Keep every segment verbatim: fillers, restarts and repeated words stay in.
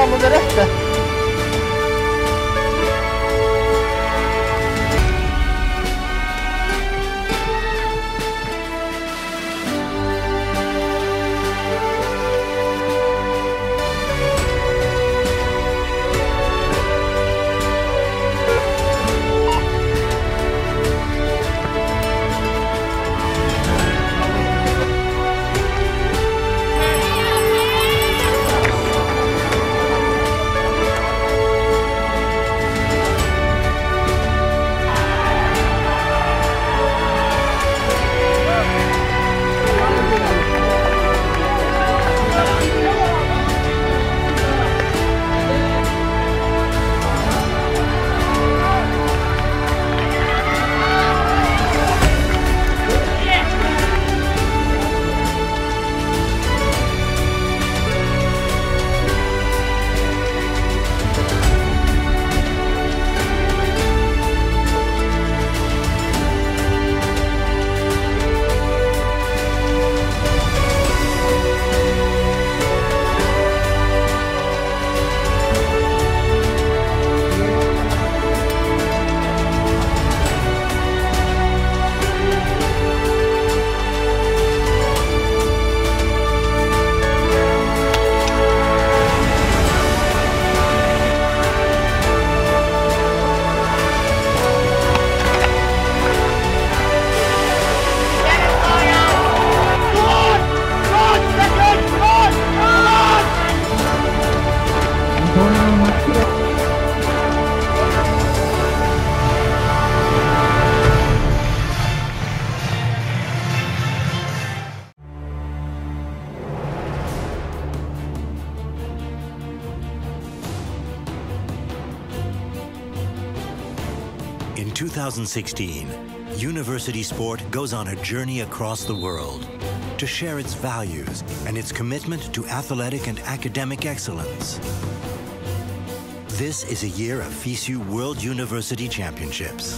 fram och berätta. In two thousand sixteen, University Sport goes on a journey across the world to share its values and its commitment to athletic and academic excellence. This is a year of FISU World University Championships.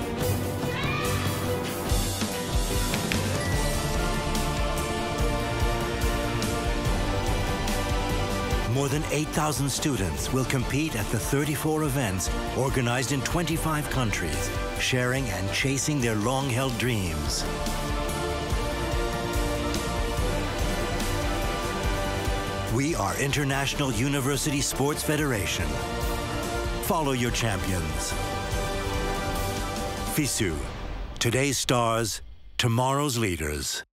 More than eight thousand students will compete at the thirty-four events organized in twenty-five countries, sharing and chasing their long-held dreams. We are International University Sports Federation. Follow your champions. FISU, today's stars, tomorrow's leaders.